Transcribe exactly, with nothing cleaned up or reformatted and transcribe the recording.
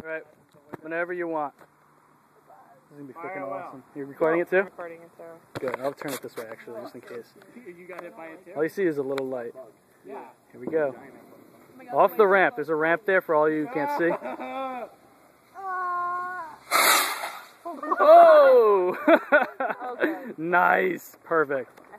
Alright, whenever you want. This is going to be freaking awesome. You're recording it too? I'm recording it too. Good, I'll turn it this way actually, just in case. You got hit by it too? All you see is a little light. Yeah. Here we go. Off the ramp. There's a ramp there for all you who can't see. Oh! Okay. Nice. Perfect.